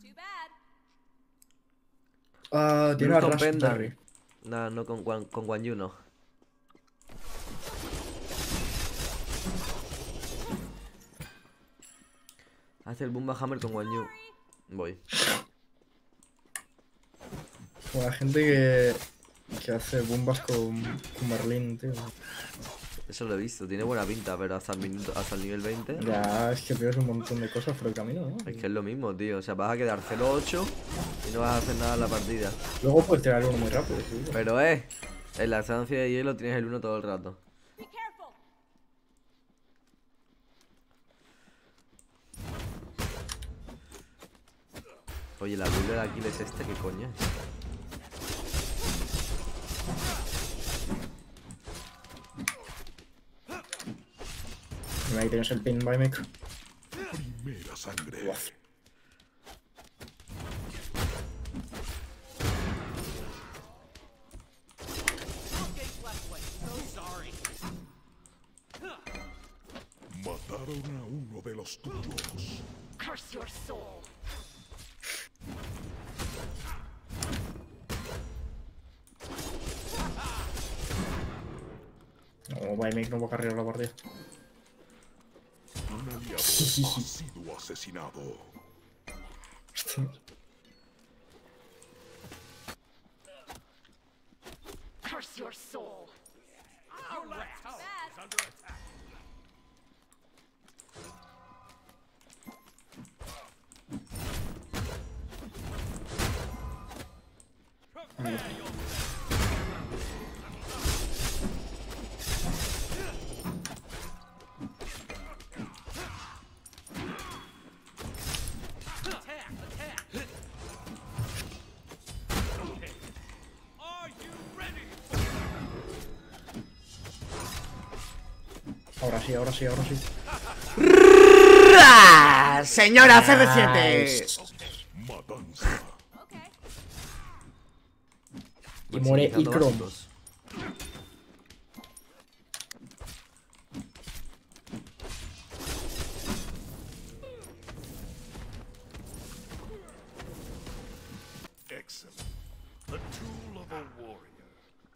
Tiene a con Raspberry. Penda. Nah, no con Guan Yu no. Hace el Boomba Hammer con Guan Yu. Voy. Como la gente que hace bombas con Merlin, tío. Eso lo he visto, tiene buena pinta, pero hasta el nivel 20. Ya, es que pierdes un montón de cosas por el camino, ¿no? Es que es lo mismo, tío. O sea, vas a quedar 0-8 y no vas a hacer nada en la partida. Luego puedes tirar uno muy rápido, sí. Pero en la estancia de hielo tienes el 1 todo el rato. Oye, la build de Aquiles ¿qué coño es? Ahí tienes el pin by Mick. Primera sangre. Guau. Mataron a uno de los tuyos. Curse your soul. No, by Mick no va a cargar la partida. Un aliado ha sido asesinado. Hostia. Curse your soul. Ahora sí, ahora sí, ahora sí. Señora CR7. Matanza. Y muere Ikrom. Básicos. Excellent. The tool of a warrior.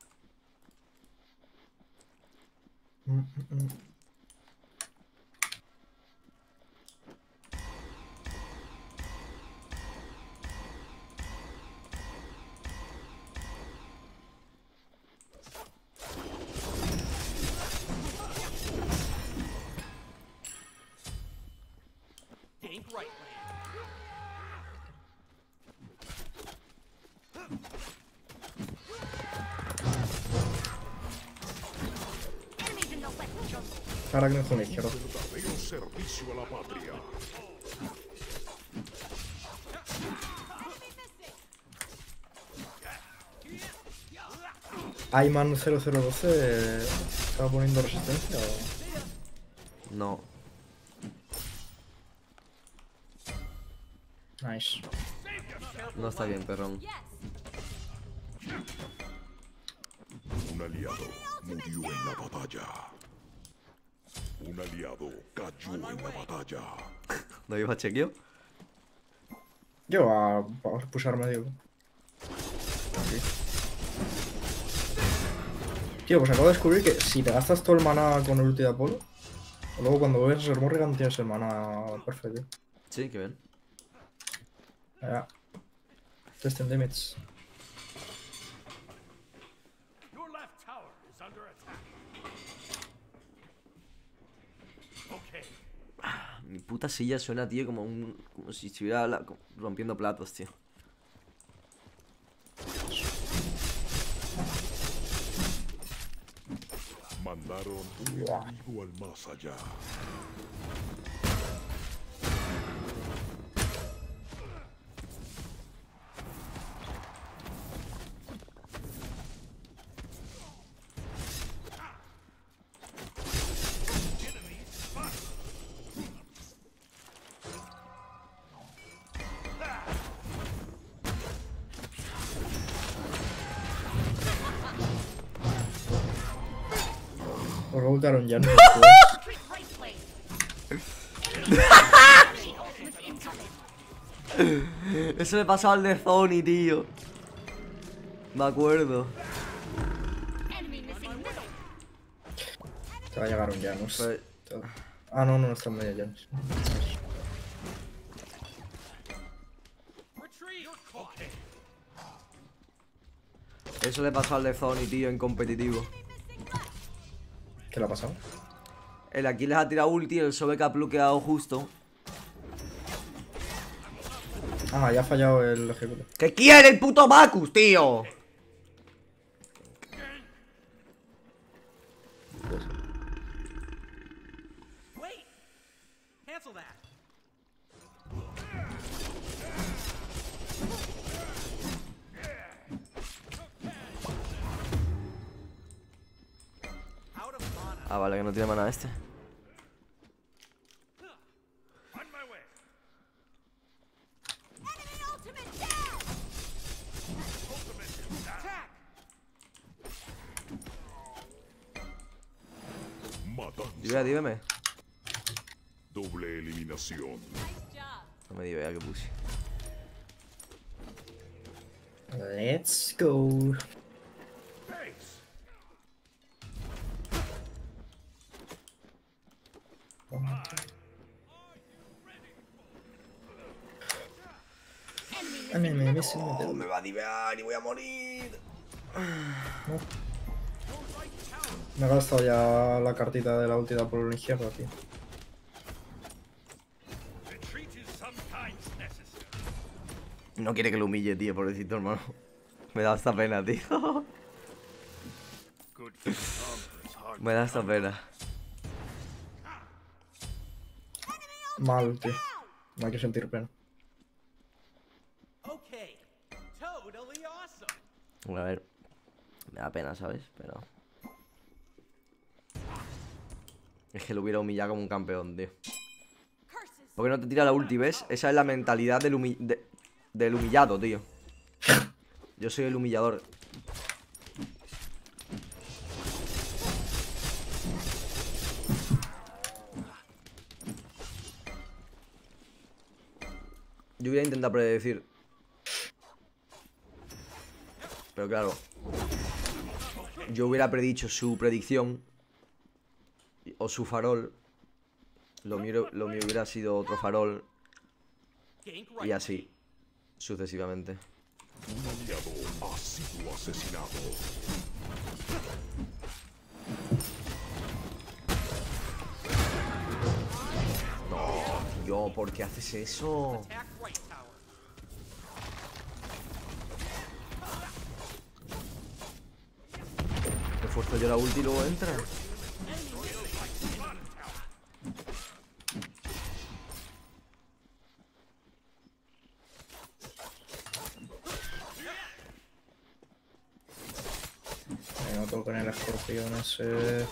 Think right, Enemies in the west jungle. Ahora que no con la izquierda. Verdadero servicio a la patria. Ayman 0012 estaba poniendo resistencia o. No. Nice. No está bien, perrón. Un aliado murió en la batalla. Un aliado cayó en la batalla. ¿No iba a chequeo? Yo a pushar medio. Tío, pues acabo de descubrir que si te gastas todo el maná con el ulti de Apolo, luego cuando ves a Ser Morrigan tienes el maná perfecto. Sí, qué bien. Ya. Testing limits. Your left tower is under attack. Okay. Mi puta silla suena, tío, como si estuviera rompiendo platos, tío. Mandaron un enemigo al más allá. Os voltaron ya, no. Retreat place. Incoming. Eso le pasó al de Zony, tío. Me acuerdo. Enemy missing middle. Te va a llegar un Janus. Pero- Ah, no, no está en medio Janus. Retreat. Okay. Eso le pasó al de Zony, tío, en competitivo. ¿Qué le ha pasado? El Aquiles ha tirado ulti y el Sobek ha bloqueado justo. Ah, ya ha fallado el ejecutor. ¿Qué quiere el puto Bacchus, tío? Wait. Cancel that. Out of mana. Ah, vale, que no tiene mana este. On my way. Attack. Matanza. Dime. Doble eliminación. No me diga ya que puse. Let's go. Base. Enemy missing Me Oh, me va a divear y voy a morir. he gastado ya la cartita de la ulti por la izquierda, tío. Retreat is sometimes necessary. No quiere que lo humille, tío, pobrecito, hermano. Me da esta pena, tío. Good for numbers, hard. Me da esta pena. Mal, tío. No hay que sentir pena. Okay. Totally awesome. Bueno, a ver. Me da pena, ¿sabes? Pero... Es que lo hubiera humillado como un campeón, tío. ¿Por qué no te tira la ulti, ves? Esa es la mentalidad del humillado, tío. Yo soy el humillador. Yo hubiera intentado predecir. Pero claro, yo hubiera predicho su predicción o su farol. Lo mío hubiera sido otro farol. Gank Y right. así, sucesivamente. Un aliado ha sido asesinado. Yo, ¿por qué haces eso? Attack right tower. Refuerzo yo la ulti y luego entra. No tengo que poner el escorpión ese.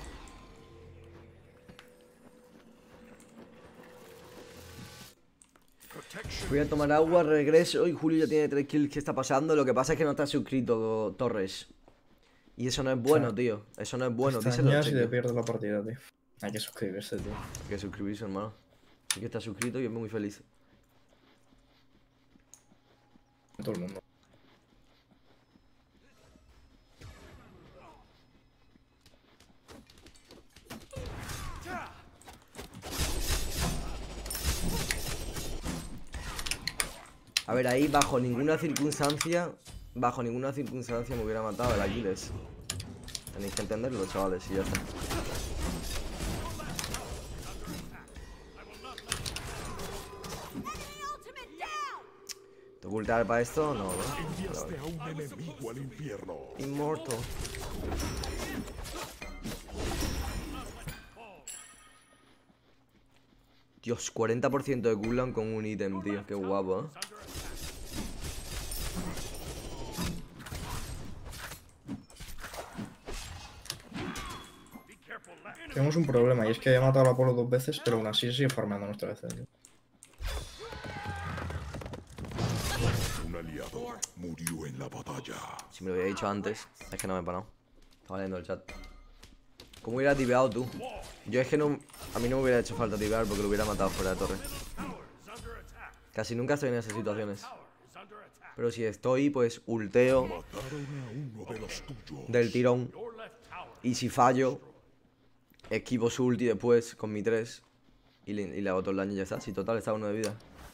Voy a tomar agua, regreso. Y Julio ya tiene 3 kills. ¿Qué está pasando? Lo que pasa es que no está suscrito, Torres. Y eso no es bueno, tío. Eso no es bueno. Díselo, Extrañas y chico. te pierdes la partida, tío. Hay que suscribirse, tío. Hay que suscribirse, hermano. Sí que está suscrito y es muy feliz. Todo el mundo. A ver, ahí bajo ninguna circunstancia me hubiera matado el Aquiles. Tenéis que entenderlo, chavales, y ya está. ¿Tengo que ultear para esto? No, no. Enviaste a un enemigo al infierno. Inmortal. Dios, 40% de cooldown con un ítem, tío. Qué guapo, ¿eh? Be careful left. Tenemos un problema y es que he matado a Apolo 2 veces, pero aún así sigue farmeando nuestra vez, tío. Un aliado murió en la batalla. Si me lo hubiera dicho antes, es que no me he parado. Estaba leyendo el chat. ¿Cómo hubieras tibeado tú? Yo es que no... A mí no me hubiera hecho falta tibear porque lo hubiera matado fuera de torre. Tower is under attack. Casi nunca estoy en esas situaciones. Pero si estoy, pues ulteo Mataron a uno de los tuyos. del tirón. Y si fallo, esquivo su ulti después con mi 3 y le hago todo el daño y ya está. Si total está 1 de vida.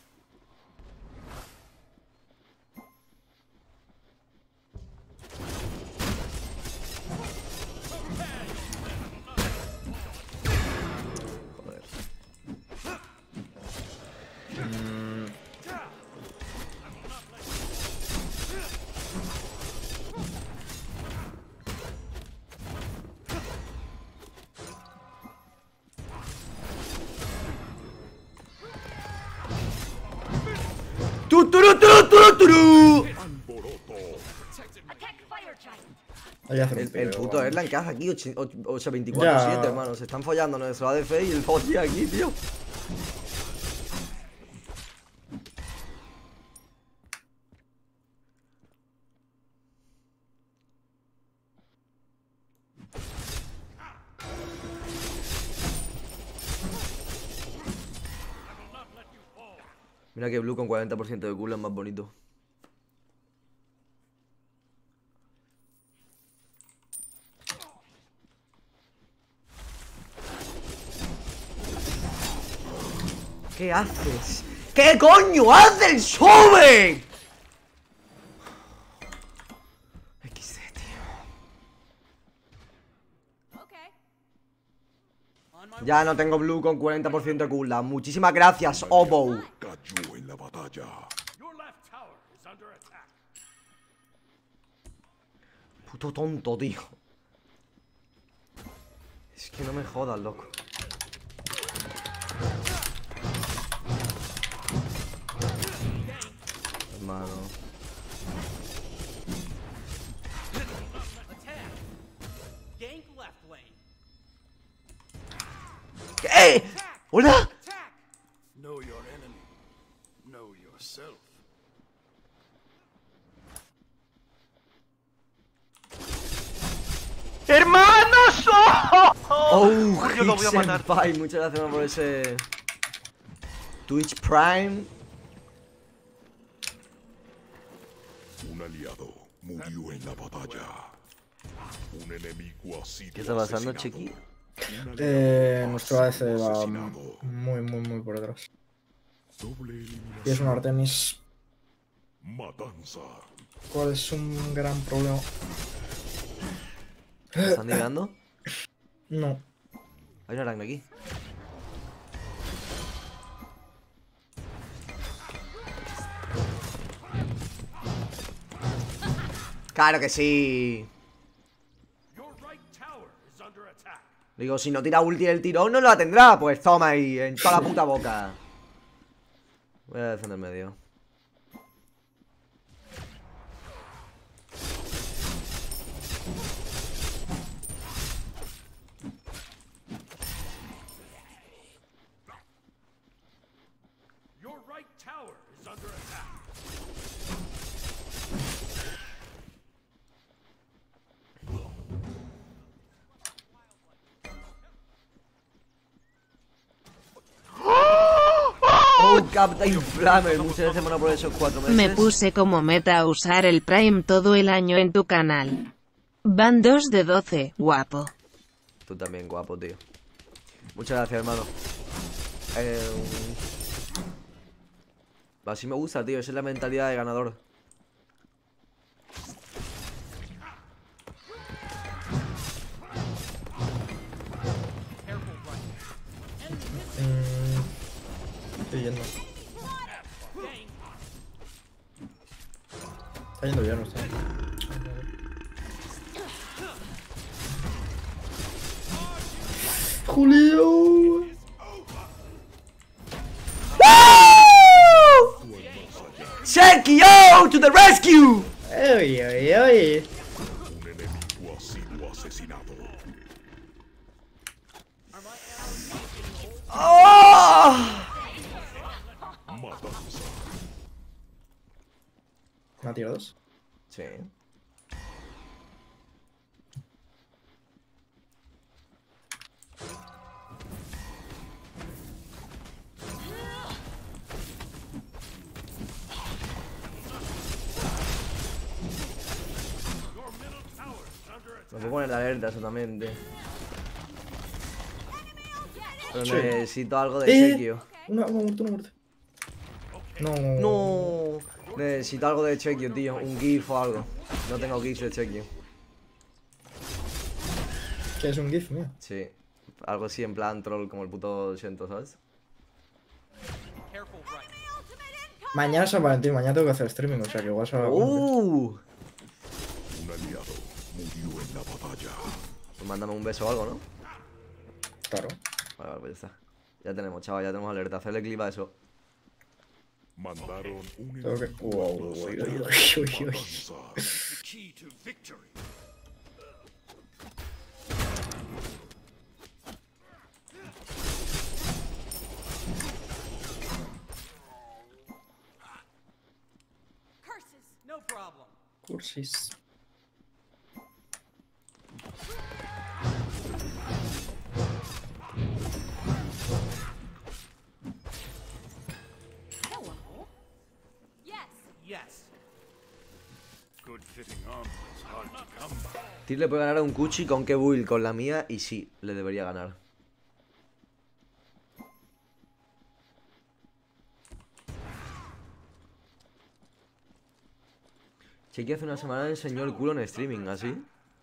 Joder. ¡Tuturu! Ahí hace un El peo, puto vale. Erlang que hace aquí 24-7, Ya. hermano. Se están follando nuestro ADF y el Fossi aquí, tío. Mira que Blue con 40% de culo es más bonito. ¿Qué haces? ¿Qué coño hace el Sobe? XD, tío. Ya no tengo Blue con 40% de cooldown. Muchísimas gracias, Obo. Cayó en la batalla. Your left tower is under attack. Puto tonto, tío. Es que no me jodas, loco. Hermano. Attack. Gank left lane. ¿Qué? ¿Hola? Attack. Know your enemy. Know yourself. ¡Hermanos! Oh, Yo lo voy a matar. Senpai, muchas gracias por ese Twitch Prime. Un aliado murió en la batalla. Un enemigo así. ¿Qué está pasando, Chiqui? Nuestro ADC va muy por detrás. Doble Y es un eliminación. Artemis, Matanza. cual es un gran problema. ¿Me están llegando? No. Hay una araña aquí. ¡Claro que sí! Your right tower is under attack. Digo, si no tira ulti el tirón, no la tendrá. Pues toma ahí, en toda la puta boca. Voy a defender medio. Your right tower is under attack. Oh, Captain Flamer. Muchas gracias, hermano, por esos 4 meses. Me puse como meta a usar el Prime todo el año en tu canal. Van 2 de 12, guapo. Tú también, guapo, tío. Muchas gracias, hermano. Así me gusta, tío. Esa es la mentalidad de ganador. Estoy yendo. Está yendo bien, no está. Julio. Sekio to the rescue. ¡Ay, ay, ay! Un enemigo ha sido asesinado. ¡Oh! Matanza. ¿Me ha tirado 2? Sí. Me puedo poner la alerta eso también, tío. Pero Sí. necesito algo de chequio. Una muerte, una muerte. No. No. Necesito algo de chequio, tío. Un GIF o algo. No tengo GIF de chequio. ¿Qué es un GIF, mío? Sí. Algo así en plan troll como el puto Shento, ¿sabes? Mañana es San Valentín, mañana tengo que hacer streaming, o sea que igual se va a... ¡Uh! Un aliado murió en la batalla. Pues mándame un beso o algo, ¿no? Claro. Vale, pues ya está. Ya tenemos, chaval, ya tenemos alerta. Hacerle clip a eso. Mandaron un Tengo que... enemigo Wow, a uy, más uy, allá uy, de uy, la uy. matanza. Key to victory. No problem. Cursis. Yes. Good fitting armor is hard to come by. Tyr le puede ganar a un Kuchi con qué build, con la mía, y sí, le debería ganar. Chequi hace una semana enseñó el culo en streaming, ¿así?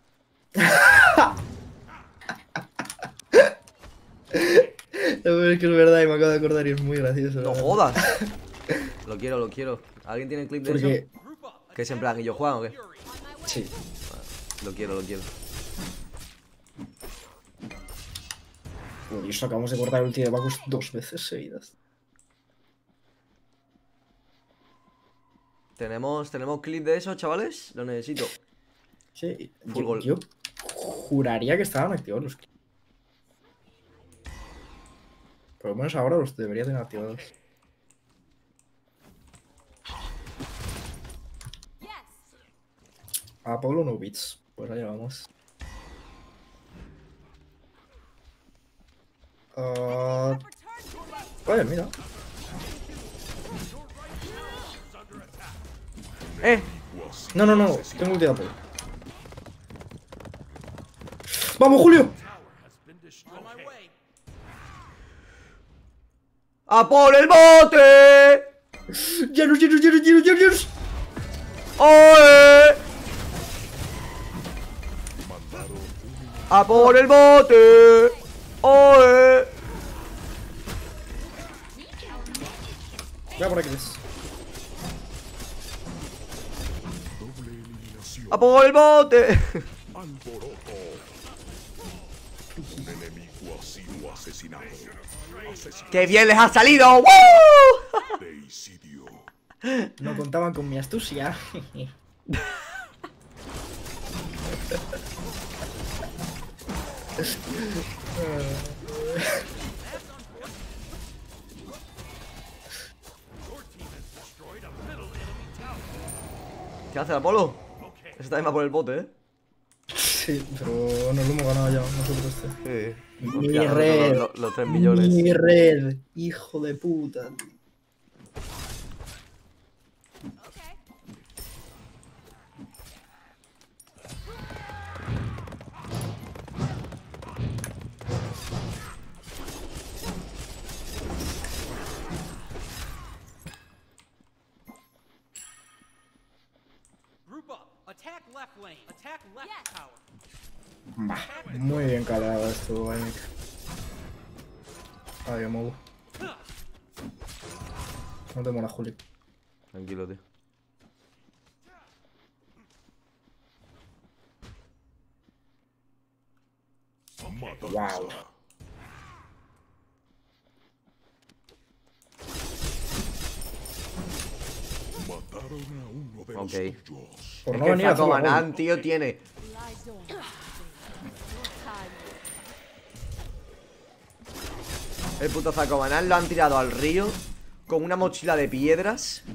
Es que es verdad y me acabo de acordar y es muy gracioso. ¡No jodas! Lo quiero, lo quiero. ¿Alguien tiene clip de Porque... eso? ¿Que es en plan y yo juego o qué? Sí. Lo quiero, lo quiero. Uy, eso acabamos de cortar el ulti de Bacchus 2 veces seguidas. ¿Tenemos clip de eso, chavales? Lo necesito. Sí, Full goal. yo juraría que estaban activados los clips. Por lo menos ahora los debería tener activados. Apollo no bits. Pues allá vamos. Oye, mira. No, no, no. Tengo ulti de Apollo. ¡Vamos, Julio! ¡A por el bote! ¡Janus, Janus, Janus, Janus, Janus! ¡Oe! ¡A por el bote! ¡Oe! Voy a por aquí, ¿ves? ¡A por el bote! Alboroto. Un enemigo ha sido asesinado. ¡Qué bien les ha salido! ¡Woo! Deicidio. No contaban con mi astucia. ¿Qué hace el Apolo? Ese también va por el bote, ¿eh? Sí, pero nos lo hemos ganado ya, nosotros este. Sí. Mi Hostia, red. los 3 millones. Mi red. Hijo de puta. Group up. Attack left lane. Attack left tower. Muy bien calado esto, Mike. Ay, Mogu. No te mola, Juli. Tranquilo, tío. Wow. Mataron a uno de Ok. los suyos. Por Es no que venir a hacer la Facomanán, gol. tío, tiene... El puto Facomanán lo han tirado al río con una mochila de piedras.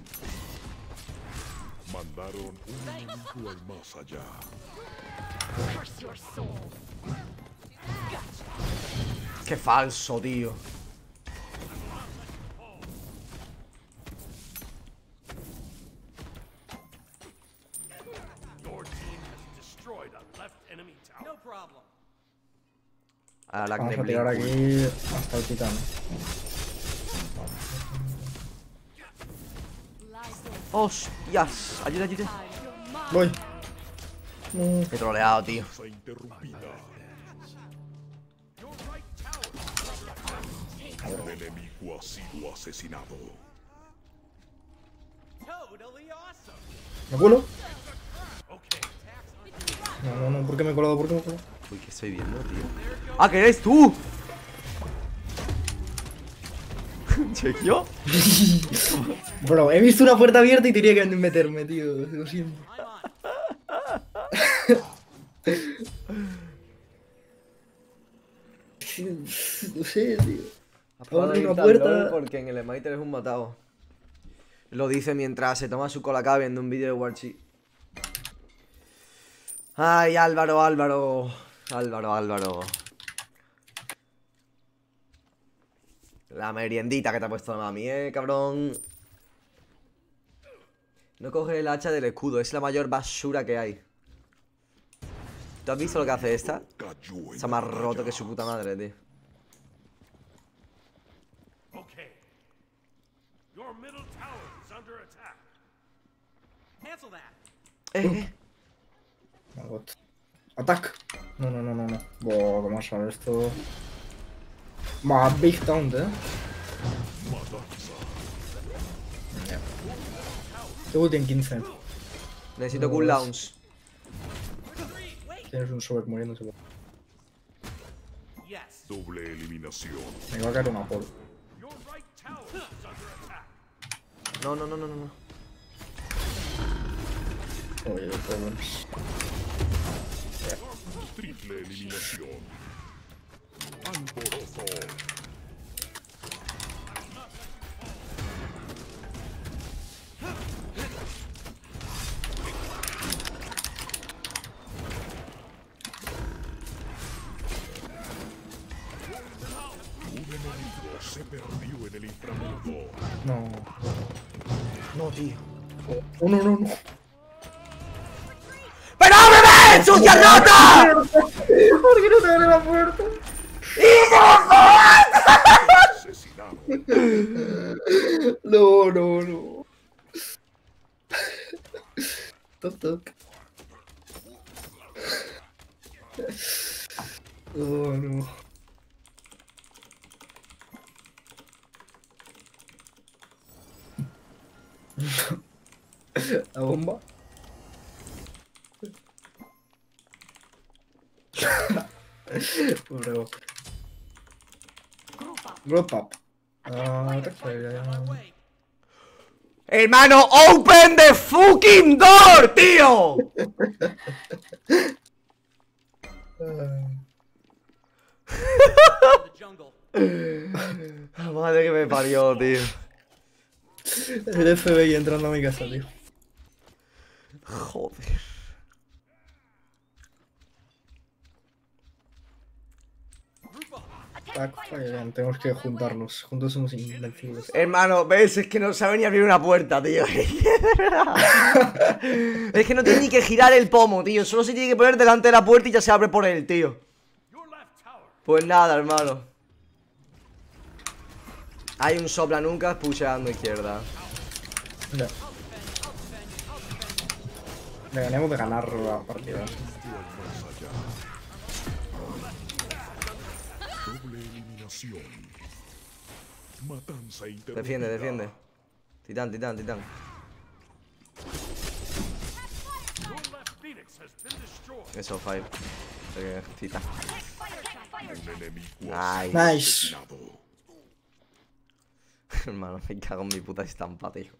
Mandaron un enemigo al más allá. Qué falso, tío. destroyed a left enemy tower. No problem. A la Vamos a tirar aquí hasta el titán. ¡Hostias! Ayuda, ayuda. Voy. He troleado, tío. Interrumpida. Un enemigo ha sido asesinado. ¿Me cuelo? No, ¿por qué me he colado? ¿Por qué me he colado? Uy, ¿qué estoy viendo, tío? ¡Ah, que eres tú! ¿Chequio? Bro, he visto una puerta abierta y tenía que meterme, tío. Lo siento. No sé, tío. Abre una puerta. Porque en el Smiter es un matado. Lo dice mientras se toma su colacao viendo un vídeo de Warchi. Ay, Álvaro. La meriendita que te ha puesto la mami, cabrón. No coge el hacha del escudo, es la mayor basura que hay. ¿Tú has visto lo que hace esta? Está más roto que su puta madre, tío. Okay. Your middle tower is under attack. Cancel that. Attack. No. Buah, ¿cómo sale esto? Más Big Taunt, Te ulti en 15. Necesito cooldowns. Tienes un Sobek muriéndose. Doble eliminación. Me va a caer una pole. Your right tower is under attack. No. Oye, problemas. Triple eliminación. Alborozo. Un enemigo se perdió en el inframundo. No, tío. No. ¡Pero ábreme! ¡Sucia rata! ¿Por qué no te abre la puerta? Asesinado. No. Toc. Oh, no. La bomba. Pobre Gok. Group up. Hermano, open the fucking door, tío. La madre que me parió, tío. El FBI entrando a mi casa, tío. Joder. Tenemos que juntarnos. Juntos somos invencibles. Hermano, ves, es que no sabe ni abrir una puerta, tío. Es que no tiene ni que girar el pomo, tío. Solo se tiene que poner delante de la puerta y ya se abre por él, tío. Pues nada, hermano. Hay un sopla nunca pusheando izquierda. Ya. Deberíamos de ganar la partida. Doble eliminación. Matanza interrumpida. Defiende. Titán. Eso, 5. Titán. Un enemigo Nice. asesinado. Hermano, me cago en mi puta estampa, tío.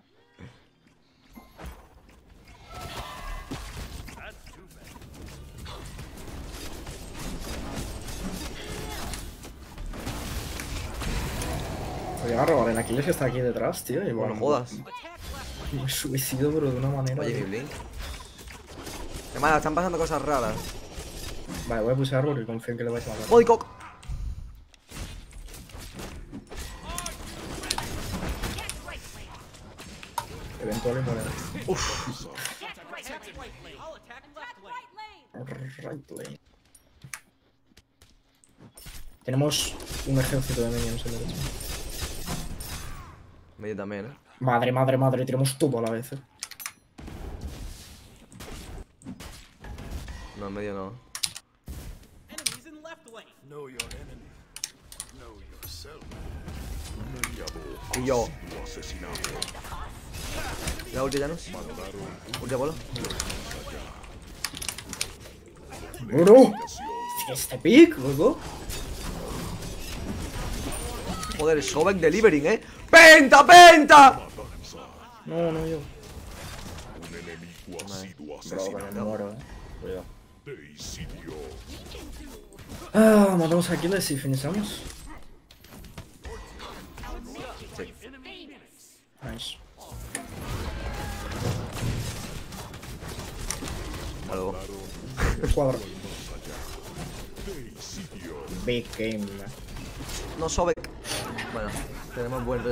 Voy a robar en Aquiles que está aquí detrás, tío. Y No jodas. Me suicido, pero de una manera. Oye, mi tío. Blink. Hermano, están pasando cosas raras. Vale, voy a pushear porque confío en que le vais a matar. ¡Body cock! Eventual y muere. Right lane. Tenemos un ejército de minions en derecha. Medio también, Madre, madre, madre, tenemos todo a la vez, No, en medio no. Know your enemy. Know yourself. Un aliado Y yo. sido asesinado. ¿La ulti ya no? Ulti Apolo. ¡Bro! Este pick, loco. Joder, Sobek delivering, ¡Penta, penta! No, no, yo. Un enemigo ha sido Bro, que asesinado. me muero, Cuidado. Deicidio. Ah, matamos a Aquiles y finishamos. Sí. Nice. Hasta luego. Cuadro. Deicidio. Big game. No, Sobek. Bueno, tenemos buen